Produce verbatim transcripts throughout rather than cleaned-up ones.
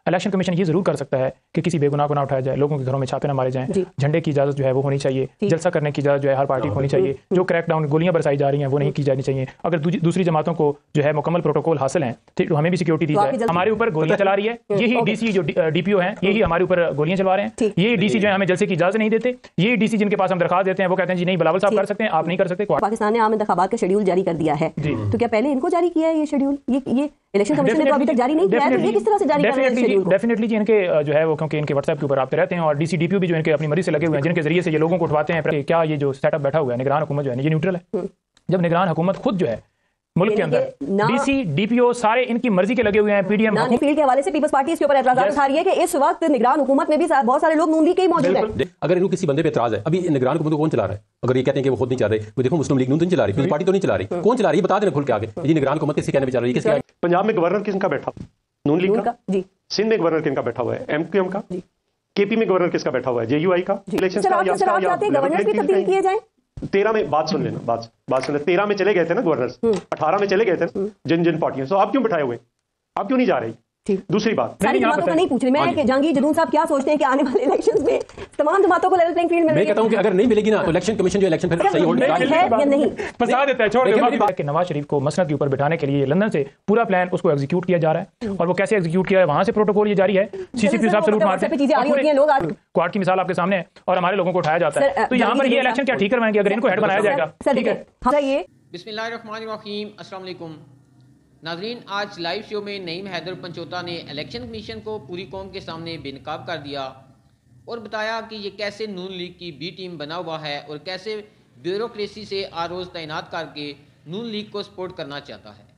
Election commission ये जरूर कर सकता है कि किसी बेगुनाह को ना उठाया जाए, लोगों के घरों में छापे ना मारे जाएं, झंडे की इजाजत जो है वो होनी चाहिए, जलसा करने की इजाजत जो है हर पार्टी को होनी चाहिए, जो क्रैकडाउन गोलियां बरसाई जा रही हैं वो नहीं की जानी चाहिए। अगर दूसरी जमातों को जो है मुकम्मल प्रोटोकॉल हासिल है तो हमें भी सिक्योरिटी दी जाए। हमारे ऊपर गोलियां चला रही है यही डीसी जो डीपीओ है, यही हमारे ऊपर गोलियां चलवा रहे हैं, ये डीसी जो है हमें जलसे की इजाजत नहीं देते, ये डीसी जिनके पास हम दरखास्त देते हैं वो कहते हैं जी नहीं बिलावल साहब कर सकते हैं, आप नहीं कर सकते। पाकिस्तान ने आम इंतखाबात का शेड्यूल जारी कर दिया है, तो क्या पहले इनको जारी किया है ये शेड्यूल? ये ये इलेक्शन कमीशन ने तो अभी तक जारी नहीं किया है, तो ये किस तरह से जारी कर रहे हैं शेड्यूल? डेफिनेटली जी इनके जो है वो क्योंकि इनके व्हाट्सएप के ऊपर आते रहते हैं और डीसी डीपीओ भी जो इनके अपनी मर्जी से लगे हुए हैं, जिनके जरिए से ये लोगों को उठवाते हैं। क्या ये जो सेटअप बैठा हुआ है निगरान हुकूमत जो है ये न्यूट्रल है? जब निगरान हुकूमत खुद जो है मुल्क के अंदर डीसी डीपीओ सारे इनकी मर्जी के लगे हुए हैं, पीडीएम फील्ड के हवाले से पीपल्स पार्टी इसके ऊपर एतराज़ उठा रही है कि इस वक्त निगरान हुकूमत में भी बहुत सारे लोग नून लीग के ही मौजूद हैं। अगर इनको किसी बंदे पे एतराज है, अभी निगरान हुकूमत को कौन चला रहा है? अगर ये कहते हैं कि वो खुद नहीं चला रहे, वो देखो मुस्लिम लीग नून तो नहीं चला रही, पार्टी तो नहीं चला रही, कौन चला रही है बता देना खुल के आगे। जी निगरान हुकूमत किसी कहने पे चल रही है, किसके? पंजाब में गवर्नर किसका बैठा? नून लीग का। जी। सिंध में गवर्नर किसका बैठा हुआ है? एमक्यूएम का। केपी में गवर्नर किसका बैठा हुआ है? जेयूआई का। इलेक्शन का या गवर्नर भी तब्दील किए जाएं। तेरह में बात सुन लेना, बात बात सुन लेना, तेरह में चले गए थे ना गवर्नर्स, अठारह में चले गए थे जिन जिन पार्टियों, तो आप क्यों बिठाए हुए? आप क्यों नहीं जा रही? दूसरी बात सारी जमातों को नहीं पूछ रही मैं कि जहांगीर जदून साहब क्या सोचते हैं कि आने वाले इलेक्शंस में तमाम जमातों को लेवल प्लेइंग फील्ड में? मैं कहता हूं कि अगर नहीं मिलेगी ना तो इलेक्शन कमीशन जो इलेक्शन फिर सही होल्ड है या नहीं फंसा देता है। छोड़ दो कि नवाज शरीफ को मसनद के ऊपर बिठाने के लिए लंदन से पूरा प्लान उसको एग्जीक्यूट किया जा रहा है, और वो कैसे एग्जीक्यूट किया है वहां से प्रोटोकॉल ये जारी है, सीसीपी साहब सैल्यूट मारते हैं, क्वाड की मिसाल आपके सामने है और हमारे लोगों को उठाया जाता है। तो यहाँ पर ये इलेक्शन क्या ठीक करवाएंगे अगर इनको हेड बनाया जाएगा? ठीक है। बिस्मिल्लाहिर्रहमानिर्रहीम, अस्सलाम वालेकुम नाजरीन। आज लाइव शो में नईम हैदर पंचोता ने इलेक्शन कमीशन को पूरी कौम के सामने बेनकाब कर दिया और बताया कि ये कैसे नून लीग की बी टीम बना हुआ है और कैसे ब्यूरोक्रेसी से आर रोज़ तैनात करके नून लीग को सपोर्ट करना चाहता है।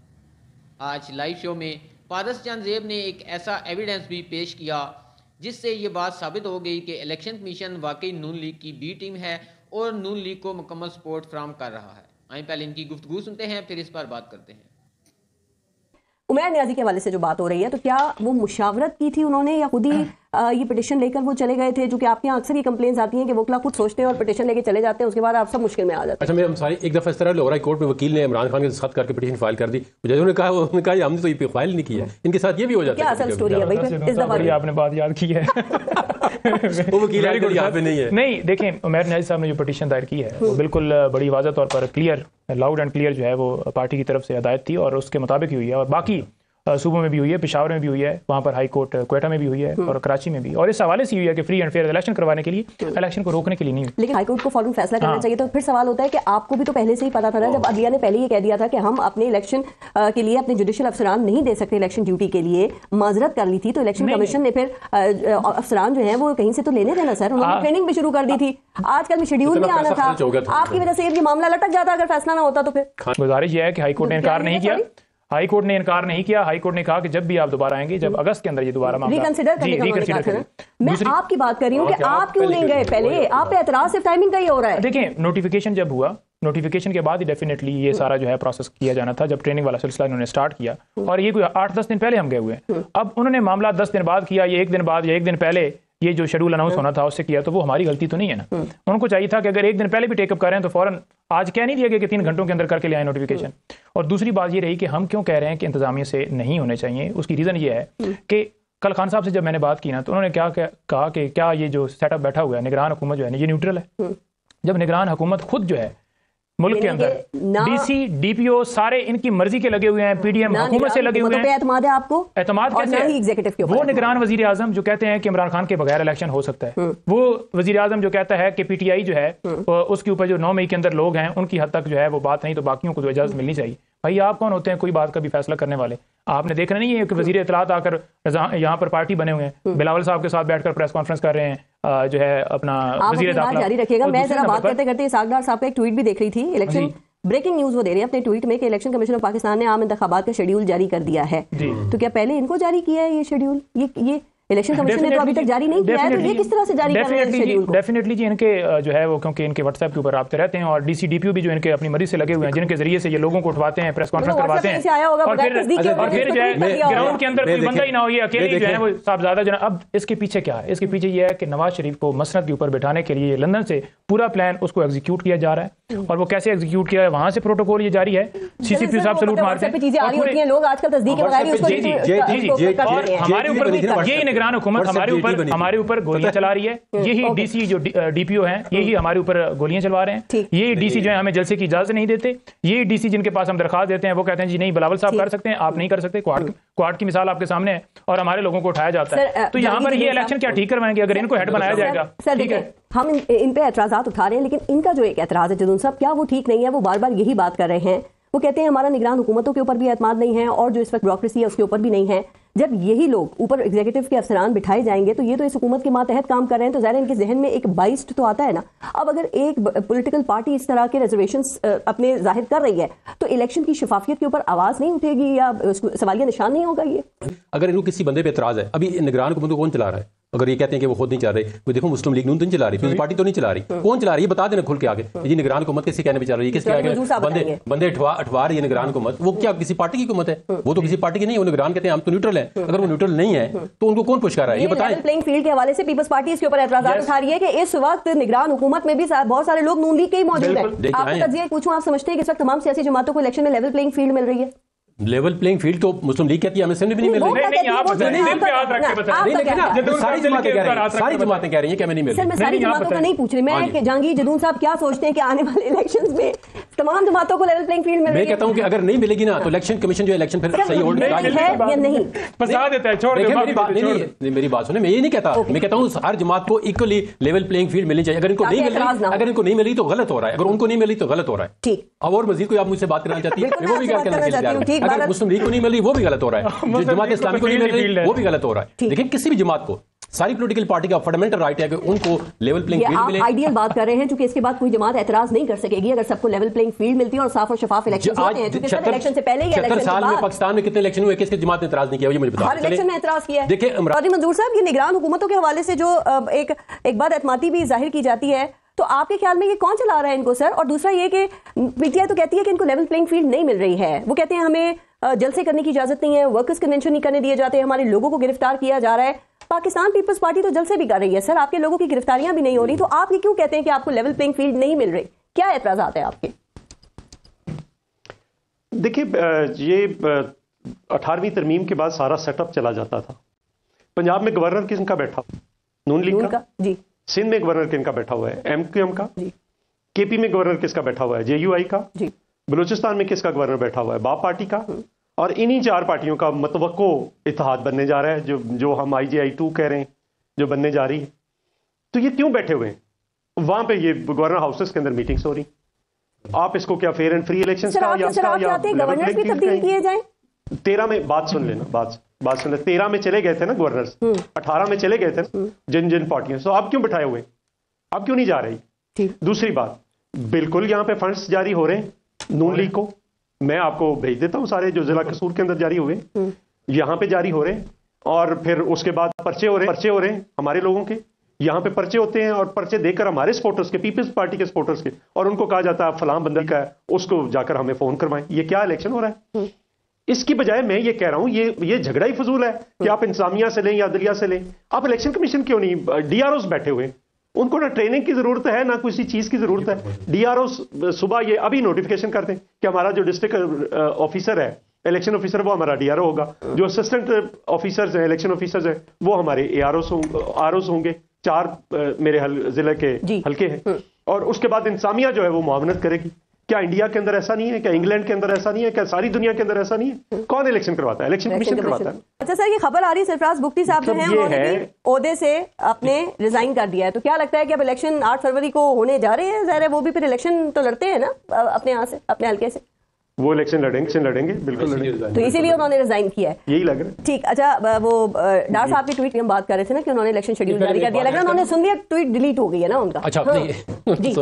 आज लाइव शो में पारस जान ज़ेब ने एक ऐसा एविडेंस भी पेश किया जिससे ये बात साबित हो गई कि इलेक्शन कमीशन वाकई नून लीग की बी टीम है और नून लीग को मुकम्मल सपोर्ट फ्राहम कर रहा है। आइए पहले इनकी गुफ्तगू सुनते हैं, फिर इस पर बात करते हैं। उमैर नियाजी के हवाले से जो बात हो रही है, तो क्या वो मुशावरत की थी उन्होंने या खुद ही आ, ये पिटिशन लेकर वो चले गए थे? जो कि आपके यहाँ अक्सर ये कंप्लेंट्स आती हैं कि वकील खुद सोचते हैं और पिटिशन लेके चले जाते हैं, उसके बाद आप सब मुश्किल में आ जाते हैं। अच्छा, मैं सारी एक दफा इस तरह लाहौर कोर्ट में वकील ने इमरान खान के साथ करके पिटिशन फाइल कर दी, जज ने कहा उन्होंने कहा हमने तो ये फाइल नहीं की है, इनके साथ ये भी हो जाता है। क्या असल स्टोरी है भाई? इस दफा आपने बात याद की है वो वकील यहाँ पे नहीं है। नहीं देखें, उमैर नियाजी साहब ने जो पिटिशन दायर की है वो बिल्कुल बड़ी वाज़ह तौर पर क्लियर, लाउड एंड क्लियर जो है वो पार्टी की तरफ से हदायत थी और उसके मुताबिक ही हुई है। और बाकी सूबों में भी हुई है, पेशावर में भी हुई है, वहाँ पर हाई कोर्ट क्वेटा में भी हुई है और कराची में भी, और इस हवाले से हुई है कि फ्री एंड फेयर इलेक्शन करवाने के लिए, इलेक्शन को रोकने के लिए नहीं। लेकिन हाई कोर्ट को फौरन फैसला करना चाहिए। तो फिर सवाल होता है कि आपको भी तो पहले से ही पता था ना, जब अदलिया ने पहले ही कह दिया था कि हम अपने इलेक्शन के लिए अपने जुडिशियल अफसरान नहीं दे सकते इलेक्शन ड्यूटी के लिए, माजरत कर ली थी, तो इलेक्शन कमीशन ने फिर अफसरान जो है वो कहीं से तो लेने देना सर, उन्होंने ट्रेनिंग भी शुरू कर दी थी, आजकल में शेड्यूल भी आना था, आपकी वजह से ये मामला लटक जाता अगर फैसला ना होता तो। फिर गुजारिश यह है कि हाई कोर्ट ने इनकार नहीं किया, हाई कोर्ट ने इनकार नहीं किया। हाई कोर्ट ने कहा कि जब भी आप दोबारा आएंगे, जब अगस्त के अंदर ये दोबारा मामला रिकंसिडर करने का उन्होंने कहा था ना। मैं आपकी बात कर रही हूँ कि आप क्यों नहीं गए पहले? आप पे एतराज सिर्फ टाइमिंग का ही हो रहा है। देखें, नोटिफिकेशन जब हुआ, नोटिफिकेशन के बाद ही डेफिनेटली ये सारा जो है प्रोसेस किया जाना था, जब ट्रेनिंग वाला सिलसिला इन्होंने स्टार्ट किया, और ये कोई आठ दस दिन पहले हम गए हुए हैं। अब उन्होंने मामला दस दिन बाद किया, ये एक दिन बाद या एक दिन पहले ये जो शेड्यूल अनाउंस होना था उससे किया, तो वो हमारी गलती तो नहीं है ना। उनको चाहिए था कि अगर एक दिन पहले भी टेकअप कर रहे हैं तो फौरन आज कह नहीं दिया गया कि तीन घंटों के अंदर करके ले आए नोटिफिकेशन। और दूसरी बात ये रही कि हम क्यों कह रहे हैं कि इंतजामिया से नहीं होने चाहिए, उसकी रीज़न ये है कि कल खान साहब से जब मैंने बात की ना, तो उन्होंने क्या कहा कि क्या ये जो सेटअप बैठा हुआ है निगरान हुकूमत जो है ये न्यूट्रल है? जब निगरान हुकूमत खुद जो है मुल्क के अंदर डीसी डीपीओ सारे इनकी मर्जी के लगे हुए हैं, पीडीएम हुकूमत से लगे हुए हैं, एतमाद है आपको? एतमाद कैसे है? एग्जीक्यूटिव के वो निगरान वजीर आजम जो कहते हैं कि इमरान खान के बगैर इलेक्शन हो सकता है, वो वजीर आजम जो कहता है कि पीटीआई जो है उसके ऊपर जो नौ मई के अंदर लोग हैं उनकी हद तक जो है वो बात नहीं, तो बाकियों को तो इजाजत मिलनी चाहिए। भाई आप कौन होते हैं कोई बात का भी फैसला करने वाले? आपने देखना नहीं है कि वजीर इत्तलात आकर यहाँ पर पार्टी बने हुए हैं, बिलावल साहब के साथ बैठकर प्रेस कॉन्फ्रेंस कर रहे हैं, जो है अपना वजीर जारी रखिएगा। मैं जरा बात करते करते सागदार साहब का एक ट्वीट भी देख रही थी, इलेक्शन ब्रेकिंग न्यूज वो दे रहे हैं अपने ट्वीट में कि इलेक्शन कमीशन ऑफ पाकिस्तान ने आम इंतखाबात का शेड्यूल जारी कर दिया है। तो क्या पहले इनको जारी किया है ये शेड्यूल? ये ये इलेक्शन कमीशन ने तो अभी तक जारी नहीं किया है, तो ये किस तरह से जारी कर रहे हैं शेड्यूल को? डेफिनेटली जी, इनके जो है वो क्योंकि इनके व्हाट्सएप के ऊपर राब्ते रहते हैं और डीसी डीपीओ भी जो इनके अपनी मर्जी से लगे हुए हैं, जिनके जरिए से ये लोगों को उठवाते हैं, प्रेस कॉन्फ्रेंस करवाते हैं और फिर और फिर जो है ग्राउंड के अंदर कोई बंदा ही ना हो, ये अकेले जो है वो साहबजादा जो है। अब इसके पीछे क्या है? इसके पीछे ये है कि नवाज शरीफ को मसनद के ऊपर बैठाने के लिए लंदन से पूरा प्लान उसको एग्जीक्यूट किया जा रहा है और वो कैसे एग्जीक्यूट किया है वहां से प्रोटोकॉल ये जारी है। सीसीपी साहब सलूट मारते हैं, चीजें आ रही होती हैं, लोग आजकल तस्दीक के बगैर ही उसको और हमारे ऊपर यही निगरान हुकूमत हमारे ऊपर हमारे ऊपर गोलियां चला रही है। यही डीसी जो डीपीओ हैं यही हमारे ऊपर गोलियां चलवा रहे हैं। यही डीसी जो है हमें जलसे की इजाजत नहीं देते। यही डीसी जिनके पास हम दरखास्त देते हैं वो कहते हैं जी नहीं बिलावल साहब कर सकते हैं, आप नहीं कर सकते। क्वाड क्वाड की मिसाल आपके सामने है और हमारे लोगों को उठाया जाता है। तो यहाँ पर ये इलेक्शन क्या ठीक करवाएंगे अगर इनको हेड बनाया जाएगा? ठीक है, हम इन पे एतराजात उठा रहे हैं, लेकिन इनका जो एक एतराज है जदून साहब, क्या वो ठीक नहीं है? वो बार बार यही बात कर रहे हैं। वो कहते हैं हमारा निगरान हुकूमतों के ऊपर भी एतमाद नहीं है और जो इस वक्त ब्यूरोक्रेसी है उसके ऊपर भी नहीं है। जब यही लोग ऊपर एग्जीक्यूटिव के अफसरान बिठाए जाएंगे तो ये तो इस हुकूमत के मातहत काम कर रहे हैं, तो ज़ाहिर इनके जहन में एक बाइस्ड तो आता है ना। अब अगर एक पॉलिटिकल पार्टी इस तरह के रिजर्वेशंस अपने जाहिर कर रही है तो इलेक्शन की शफाफियत के ऊपर आवाज नहीं उठेगी या सवालिया निशान नहीं होगा? ये अगर इनको किसी बंदे पे एतराज है, अभी निगरान हुकूमत को कौन चला रहा है? अगर ये कहते हैं कि वो खुद नहीं चला रहे, तो देखो मुस्लिम लीग नून तो नहीं चला रही, पीपल्स पार्टी तो नहीं चला रही, कौन चला रही है? बता देना खुल के आगे। जी निगरान हुकूमत किसके कहने पे चल रही है? किसके आगे बंदे बंदे अठवा अठवा रही है निगरान हुकूमत? वो क्या किसी पार्टी की हुकूमत है? वो तो किसी पार्टी की नहीं है। वो निगरान कहते हैं हम तो न्यूट्रल है। अगर वो न्यूट्रल नहीं है तो उनको कौन पुश कर रहा है? ये बताएं। प्लेइंग फील्ड के हवाले से पीपल्स पार्टी इसके ऊपर एतराज़ात उठा रही है कि इस वक्त निगरान हुकूमत में भी बहुत सारे लोग नून लीग के ही मौजूद हैं। आपको तजिया पूछूं, आप समझते हैं कि इस वक्त तमाम सियासी जमातों को इलेक्शन में लेवल प्लेइंग फील्ड मिल रही है? लेवल प्लेइंग फील्ड तो मुस्लिम लीग कहती है, हमें भी नहीं मिल रही। नहीं नहीं आप दिल पे हाथ रख के बताएं। नहीं लेकिन ना सारी जमातें कह रही हैं, सारी जमातें कह रही हैं कि हमें नहीं मिल रही। सर मैं सारी जमातों का नहीं पूछ रही, मैं जहांगीर जदून साहब क्या सोचते हैं कि आने वाले इलेक्शंस में तमाम जमातों को लेवल प्लेइंग फील्ड मिल रही है? मैं कहता हूं कि अगर नहीं मिलेगी ना तो इलेक्शन कमीशन जो इलेक्शन फिर सही होल्ड है या नहीं फंसा देता है। छोड़ दो मेरी बात, नहीं मेरी बात सुने, मैं ये नहीं कहता। मैं कहता हूं हर जमात को इक्वली लेवल प्लेइंग फील्ड मिलनी चाहिए। अगर इनको नहीं मिल रही अगर इनको नहीं मिली तो गलत हो रहा है, अगर उनको नहीं मिली तो गलत हो रहा है। ठीक। अब और मजीद कोई आप मुझसे बात करना चाहती है वो भी करना चाहती है। अगर मुस्लिम लीग को नहीं मिल रही वो भी गलत हो रहा है, जमात इस्लामी को नहीं मिल रही वो भी गलत हो रहा है। लेकिन किसी भी जमात को सारी पॉलिटिकल पार्टी का फंडामेंटल राइट है कि उनको लेवल प्लेइंग फील्ड मिले। आप आइडियल बात कर रहे हैं क्योंकि इसके बाद कोई जमात एतराज नहीं कर सकेगी अगर सबको लेवल प्लेइंग फील्ड मिलती है और साफ और शफाफ इलेक्शन होते हैं। क्योंकि सर इलेक्शन से पहले ही इलेक्शन साल में पाकिस्तान में कितने इलेक्शन हुए, किसके जमात ने एतराज नहीं किया? ये मुझे बताओ। हर इलेक्शन में एतराज किया है। देखिए काजी मंजूर साहब, ये निगरान हुकूमतों के हवाले से जो एक एक बात एतमादी भी जाहिर की जाती है, तो आपके ख्याल में ये कौन चला रहा है इनको सर? और दूसरा ये कि पीटीआई तो कहती है कि इनको लेवल प्लेइंग फील्ड नहीं मिल रही है। वो कहते हैं हमें जलसे करने की इजाजत नहीं है, वर्कर्स कन्वेंशन नहीं करने दिए जाते, हमारे लोगों को गिरफ्तार किया जा रहा है। पाकिस्तान पीपल्स पार्टी तो जलसे भी कर रही है सर, आपके लोगों की गिरफ्तारियां भी नहीं हो रही, तो आप ये क्यों कहते हैं कि आपको लेवल प्लेइंग फील्ड नहीं मिल रही? क्या एतराजात है आपके? देखिए ये अठारहवीं तरमीम के बाद सारा सेटअप चला जाता था। पंजाब में गवर्नर किसका बैठा? नून लीग का जी। सिंध में गवर्नर किसका बैठा हुआ है? एमक्यूएम का जी। केपी में गवर्नर किसका बैठा हुआ है? जेयूआई का जी। बलूचिस्तान में किसका गवर्नर बैठा हुआ है? बाप पार्टी का। और इन्हीं चार पार्टियों का मतवक्को इत्तेहाद बनने जा रहा है, जो जो हम आई जे आई टू कह रहे हैं, जो बनने जा रही है। तो ये क्यों बैठे हुए हैं वहां पे? ये गवर्नर हाउसेस के अंदर मीटिंग्स हो रही। आप इसको क्या फेयर एंड फ्री इलेक्शन का या गवर्नर्स भी तब्दील किए जाएं? तेरह में बात सुन लेना, बात बात सुन ले। तेरह में चले गए थे ना गवर्नर्स, अठारह में चले गए थे जिन जिन पार्टियों। तो आप क्यों बैठाए हुए? आप क्यों नहीं जा रही? दूसरी बात, बिल्कुल यहाँ पे फंड्स जारी हो रहे हैं नून लीग को। मैं आपको भेज देता हूं सारे जो जिला कसूर के अंदर जारी हुए, यहाँ पे जारी हो रहे हैं। और फिर उसके बाद पर्चे हो रहे हैं, पर्चे हो रहे हैं हमारे लोगों के। यहाँ पे पर्चे होते हैं और पर्चे देकर हमारे सपोर्टर्स के, पीपल्स पार्टी के सपोर्टर्स के, और उनको कहा जाता है फलां बंदा का है, उसको जाकर हमें फोन करवाएं। ये क्या इलेक्शन हो रहा है? इसकी बजाय मैं ये कह रहा हूं ये ये झगड़ा ही फजूल है कि आप इंतजामिया से लें या अदलिया से लें। आप इलेक्शन कमीशन क्यों नहीं? डीआरओस बैठे हुए, उनको ना ट्रेनिंग की जरूरत है ना किसी चीज की जरूरत है। डीआरओ सुबह ये अभी नोटिफिकेशन करते हैं कि हमारा जो डिस्ट्रिक्ट ऑफिसर है, इलेक्शन ऑफिसर, वो हमारा डीआरओ होगा। जो असिस्टेंट ऑफिसर्स हैं, इलेक्शन ऑफिसर्स हैं, वो हमारे एआरओस आरओस होंगे। चार मेरे हल, जिले के हल्के हैं। और उसके बाद इंतजामिया जो है वो मुआवनत करेगी। क्या इंडिया के अंदर ऐसा नहीं है? क्या इंग्लैंड के अंदर ऐसा नहीं है? क्या सारी दुनिया के अंदर ऐसा नहीं है? कौन इलेक्शन करवाता है? इलेक्शन कमीशन करवाता है। अच्छा सर, ये खबर आ रही है सरफराज बुख्ती साहब जो हैं उन्होंने ओहदे से अपने रिजाइन कर दिया है, तो क्या लगता है कि अब इलेक्शन आठ फरवरी को होने जा रहे हैं? ज़ाहिर है वो भी फिर इलेक्शन तो लड़ते हैं ना अपने यहाँ से, अपने हल्के से। वो इलेक्शन लड़ेंगे लड़ेंगे बिल्कुल लड़ेंगे, तो इसीलिए उन्होंने रिजाइन किया है, यही लग रहा है। ठीक, अच्छा वो डार साहब की ट्वीट की हम बात कर रहे थे ना कि उन्होंने इलेक्शन शेड्यूल जारी कर दिया, लग रहा है उन्होंने सुन लिया, ट्वीट डिलीट हो गई है ना उनका। अच्छा सुन लिया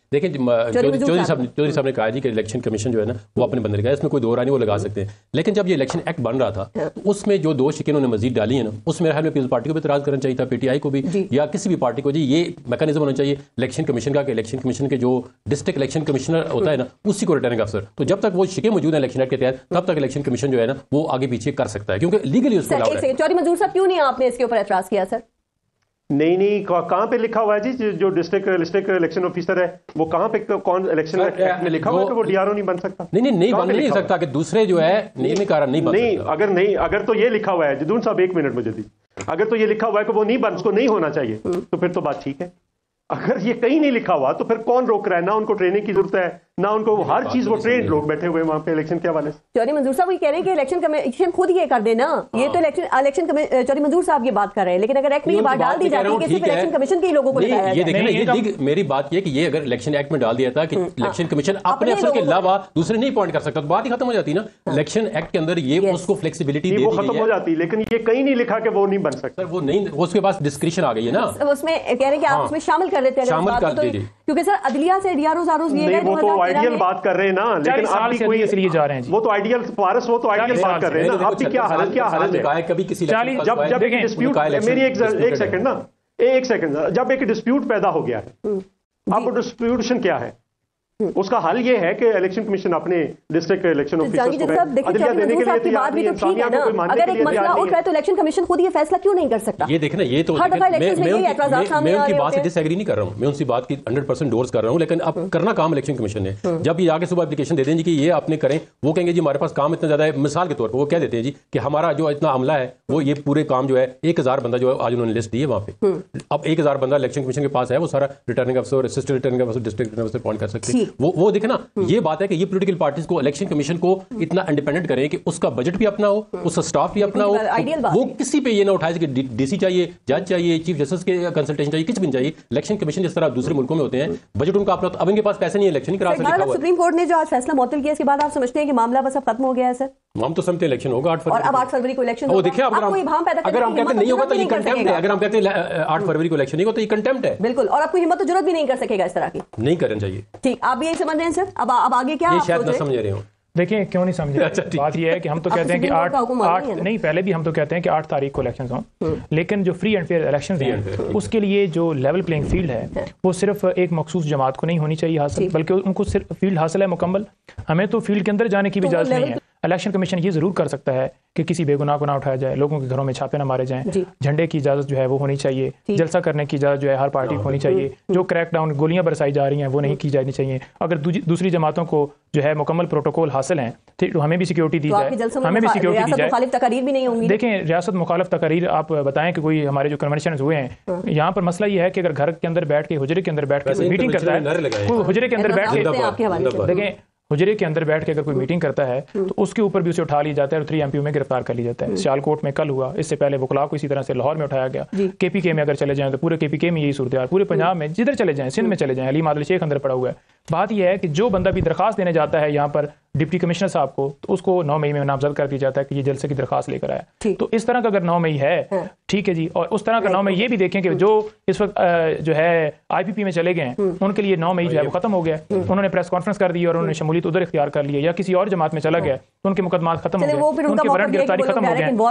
देखिए चौधरी साहब चौधरी साहब ने कहा जी कि इलेक्शन कमीशन जो है ना वो अपने बंदे लगाए, इसमें कोई दो राय नहीं, वो लगा सकते हैं। लेकिन जब ये इलेक्शन एक्ट बन रहा था तो उसमें जो दो शिकें उन्होंने मजीद डाली है ना, उसमें मेरे ख्याल में पीपल्स पार्टी को भी इतराज करना चाहिए था, पीटीआई को भी, या किसी भी पार्टी को। जी ये मैकेनिज्म होना चाहिए इलेक्शन कमीशन का कि इलेक्शन कमीशन के जो डिस्ट्रिक्ट इलेक्शन कमिश्नर होता है ना उसी को रिटर्निंग अफसर, तो जब तक वो शिकें मौजूद है इलेक्शन एक्ट के तहत तब तक इलेक्शन कमीशन जो है ना वो आगे पीछे कर सकता है, क्योंकि लीगली उसको अलाउड है। चौधरी मंजूर साहब क्यों नहीं आपने इसके ऊपर एतराज किया सर? नहीं नहीं, कहां पे लिखा हुआ है जी जो डिस्ट्रिक्ट डिस्ट्रिक्ट इलेक्शन ऑफिसर है वो कहां पे कौन इलेक्शन एक्ट में लिखा हुआ है कि वो डीआरओ नहीं बन सकता? नहीं नहीं नहीं बन नहीं सकता कि दूसरे जो है नियमित कारण नहीं बन नहीं, सकता। अगर नहीं अगर तो ये लिखा हुआ है जदून साहब एक मिनट मुझे दी, अगर तो ये लिखा हुआ है कि वो नहीं बन उसको नहीं होना चाहिए तो फिर तो बात ठीक है। अगर ये कहीं नहीं लिखा हुआ तो फिर कौन रोक रहा है? ना उनको ट्रेनिंग की जरूरत है ना उनको, हर चीज वो ट्रेन लोग बैठे हुए वहां पे इलेक्शन के हवाले से। चौधरी मंजूर साहब ये कह रहे हैं कि इलेक्शन कमीशन खुद ये कर देना, ये तो इलेक्शन इलेक्शन चौधरी मंजूर साहब ये बात कर रहे हैं, लेकिन अगर एक्ट में ये बात डाल दी जाती है कि सिर्फ इलेक्शन कमीशन के ही लोगों को लगाया ये देखिए ना, ये मेरी बात ये कि ये अगर इलेक्शन एक्ट में डाल दिया था कि इलेक्शन कमीशन अपने अफसर के अलावा दूसरे नहीं अपॉइंट कर सकता तो बात ही खत्म हो जाती ना। इलेक्शन एक्ट के अंदर ये उसको फ्लेक्सिबिलिटी वो खत्म हो जाती, लेकिन ये कहीं नहीं लिखा कि वो नहीं बन सकता। वो नहीं, उसके पास डिस्क्रिप्शन आ गई है ना, उसमें कह रहे हैं कि आप उसमें शामिल कर देते हैं, शामिल कर दीजिए, क्योंकि सर अदलिया से डीआरओ आरोप दिए गए। वो तो आइडियल बात कर रहे हैं ना, लेकिन आप भी कोई इसलिए जा रहे हैं जी। वो तो आइडियल पारस वो तो आइडियल बात कर रहे हैं ना, आप भी क्या हालत क्या हालत है? कभी किसी जब जब एक डिस्प्यूट, मेरी एक एक सेकंड ना एक सेकंड जब एक डिस्प्यूट पैदा हो गया है, अब डिस्प्यूटेशन क्या है? उसका हल ये है कि इलेक्शन कमीशन अपने डिस्ट्रिक्ट इलेक्शन ऑफिसर्स को अदलिया देने के लिए तैयार नहीं है। ठीक है ना, अगर एक मसला उठ रहा है तो इलेक्शन कमीशन खुद ये फैसला क्यों नहीं कर सकता? ये देखना, ये तो हर दफा इलेक्शन में यही एतराज़ात सामने आ रहे मैं उनकी बात से हैं। डिसएग्री नहीं कर रहा हूं, मैं उनकी बात की हंड्रेड परसेंट डोर्स कर रहा हूं, लेकिन अब करना काम इलेक्शन कमीशन ने। जब ये आगे सुबह एप्लीकेशन दे देंगे कि ये आपने करें, वो कहेंगे जी हमारे पास काम इतना ज्यादा है, मिसाल के तौर पर वो कह देते हैं जी कि हमारा जो इतना अमला है वो ये पूरे काम जो है एक हजार बंदा जो है आज उन्होंने लिस्ट दी है वहां पे, अब एक हजार बंदा इलेक्शन कमीशन के पास है, वो सारा रिटर्निंग अफसर, असिस्टेंट रिटर्निंग अफसर, डिस्ट्रिक्ट रिटर्निंग अफसर अपॉइंट कर सकते हैं। वो वो देखना, ये बात है कि ये पॉलिटिकल पार्टीज को इलेक्शन कमीशन को इतना इंडिपेंडेंट करें कि उसका बजट भी अपना हो, उसका स्टाफ भी अपना हो, वो किसी पे ये ना उठाए कि डीसी चाहिए, जज चाहिए, चीफ जस्टिस के कंसल्टेशन चाहिए, कुछ भी नहीं चाहिए। इलेक्शन कमीशन जिस तरह दूसरे मुल्कों में होते हैं बजट उनका अपना, अब इनके पास पैसे नहीं है इलेक्शन करा सकते। सुप्रीम कोर्ट ने जो आज फैसला मुअत्तल किया इसके बाद आप समझते हैं कि मामला बस अब खत्म हो गया है? सर हम तो समझते हैं इलेक्शन होगा आठ फरवरी, और अब आठ फरवरी को इलेक्शन होगा। देखिए अगर हम कहते नहीं होगा तो ये कंटेम्प्ट है, अगर हम कहते हैं आठ फरवरी को इलेक्शन नहीं होगा तो ये कंटेम्प्ट है। बिल्कुल, और आपको हिम्मत तो जरूरत भी नहीं कर सकेगा इस तरह की, नहीं करना चाहिए। ठीक, आप भी यही समझ रहे हैं सर? अब अब आगे क्या ये शायद ना समझ रहे हो। देखिए क्यों नहीं समझे, अच्छा, बात यह है कि हम तो कहते हैं कि आठ आठ नहीं पहले भी हम तो कहते हैं कि आठ तारीख को इलेक्शन हों, लेकिन जो फ्री एंड फेयर इलेक्शन हैं उसके लिए जो लेवल प्लेइंग फील्ड है वो सिर्फ एक मखसूस जमात को नहीं होनी चाहिए हासिल, बल्कि उनको सिर्फ फील्ड हासिल है मुकम्मल। हमें तो फील्ड के अंदर जाने की भी इजाजत नहीं है। इलेक्शन कमीशन ये जरूर कर सकता है कि किसी बेगुनाह को ना उठाया जाए, लोगों के घरों में छापे ना मारे जाएं, झंडे की इजाजत जो है वो होनी चाहिए, जलसा करने की इजाजत जो है हर पार्टी को होनी चाहिए, जो क्रैकडाउन गोलियां बरसाई जा रही हैं वो नहीं की जानी चाहिए। अगर दूसरी जमातों को जो है मुकम्मल प्रोटोकॉल हासिल हैं तो हमें भी सिक्योरिटी दी जाए, हमें भी सिक्योरिटी दी जाए। मुखालिफ तकारीर भी नहीं होंगी। देखें रियासत मुखालिफ तकारीर आप बताएं कि कोई हमारे जो कन्वेंशन हुए हैं यहाँ पर मसला ये है कि अगर घर के अंदर बैठ के हुजरे के अंदर बैठ के मीटिंग करता है, कोई हुजरे के अंदर बैठ के देखें हुजरे के अंदर बैठ के अगर कोई मीटिंग करता है तो उसके ऊपर भी उसे उठा लिया जाता है और थ्री एमपीओ में गिरफ्तार कर लिया जाता है। सियालकोट में कल हुआ, इससे पहले वकला को इसी तरह से लाहौर में उठाया गया। केपीके में अगर चले जाएं तो पूरे केपीके में यही सूरत है, पूरे पंजाब में जिधर चले जाएं, सिंध में चले जाएं, अली मादल शेख अंदर पड़ा हुआ है। बात यह है कि जो बंदा भी दरखास्त देने जाता है यहाँ पर डिप्टी कमिश्नर साहब को, तो उसको नौ मई में नामजद कर दिया जाता है कि ये जलसे की दरखास्त लेकर आया। तो इस तरह का अगर नौ मई है, ठीक है जी, और उस तरह का नौ मई ये भी देखें कि जो इस वक्त जो है आईपीपी में चले गए हैं उनके लिए नौ मई जो है वो खत्म हो गया, उन्होंने प्रेस कॉन्फ्रेंस कर दी और उन्होंने शमूलियत उधर इख्तियार कर लिया, या किसी और जमात में चला गया तो उनके मुकदमा खत्म हो गए, उनके वारंट गिरफ्तारी खत्म हो गए।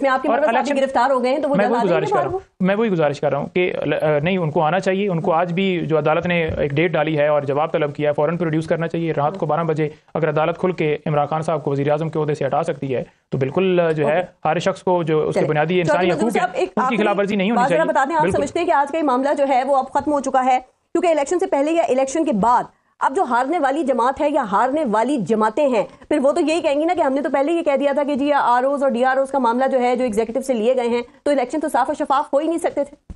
गिरफ्तार हो गए तो मैं वही गुजारिश कर रहा हूँ मैं वही गुजारिश कर रहा हूँ कि नहीं, उनको आना चाहिए। उनको आज भी जो अदालत ने एक डेट डाली है और जवाब तलब किया है, फौरन प्रोड्यूस करना चाहिए। रात को बारह बजे अगर अदालत खुल के इमरान खान साहब को वज़ीर आज़म के ओहदे से हटा सकती है तो बिल्कुल जो है हर शख्स को जो उसके बुनियादी इंसानी हकूक है उनकी खिलाफवर्जी नहीं होनी चाहिए। बता दें, आप समझते हैं कि आज का ये मामला जो है वो अब खत्म हो चुका है, क्योंकि इलेक्शन से पहले या इलेक्शन के बाद अब जो हारने वाली जमात है या हारने वाली जमातें हैं फिर वो तो यही कहेंगी ना कि हमने तो पहले ये कह दिया था कि जी आरओज और डीआरओज का मामला जो है जो एग्जीक्यूटिव से लिए गए हैं तो इलेक्शन तो साफ और शफाफ हो ही नहीं सकते थे।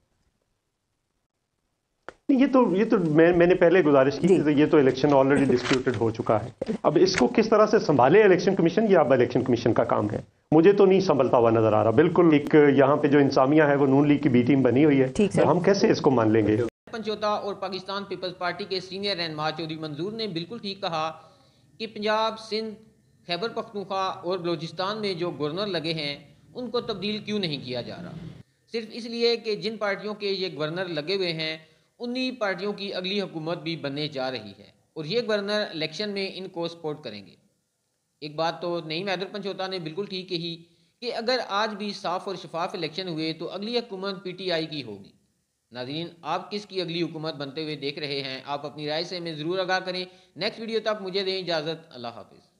ये तो ये तो मैं मैंने पहले गुजारिश की कि ये तो इलेक्शन ऑलरेडी डिस्प्यूटेड हो चुका है। अब इसको किस तरह से संभाले इलेक्शन कमीशन, ये अब इलेक्शन कमीशन का काम है। मुझे तो नहीं संभलता हुआ नजर आ रहा। बिल्कुल एक यहाँ पे जो इंसामिया है वो नून लीग की बी टीम बनी हुई है, तो हम कैसे इसको मान लेंगे। पंचोता और पाकिस्तान पीपल्स पार्टी के सीनियर रहनुमा चौधरी मंजूर ने बिल्कुल ठीक कहा कि पंजाब, सिंध, खैबर पख्तूनख्वा और बलूचिस्तान में जो गवर्नर लगे हैं उनको तब्दील क्यों नहीं किया जा रहा, सिर्फ इसलिए कि जिन पार्टियों के ये गवर्नर लगे हुए हैं उन्हीं पार्टियों की अगली हुकूमत भी बनने जा रही है और ये गवर्नर इलेक्शन में इनको सपोर्ट करेंगे। एक बात तो नईम हैदर पंचोता ने बिल्कुल ठीक कही कि अगर आज भी साफ और शफाफ इलेक्शन हुए तो अगली हुकूमत पीटीआई की होगी। नाज़रीन, आप किसकी अगली हुकूमत बनते हुए देख रहे हैं? आप अपनी राय से हमें ज़रूर आगाह करें। नेक्स्ट वीडियो तक मुझे दें इजाज़त। अल्लाह हाफिज़।